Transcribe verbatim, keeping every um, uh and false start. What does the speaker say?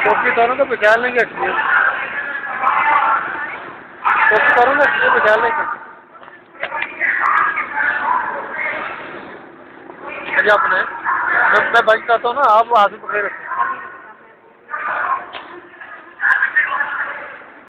कोशिश करूँगा बचा लेंगे अच्छी कोशिश करूँगा अच्छी बचा लेंगे। अपने मैं मैं बच जाता हूँ ना, आप हाथ में पकड़े रखें।